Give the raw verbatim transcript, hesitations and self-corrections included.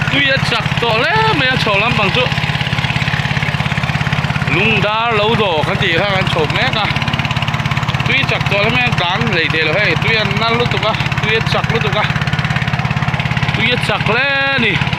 tuy chặt to lẽ mấy chậu lắm bằng chỗ lung đá lâu đồ cái gì khác anh chậu mẹ cả tuy chặt to lắm mấy đán lấy để là hay tuy ăn năn lúc tục á tuy chặt lúc tục á tuy chặt lẽ nè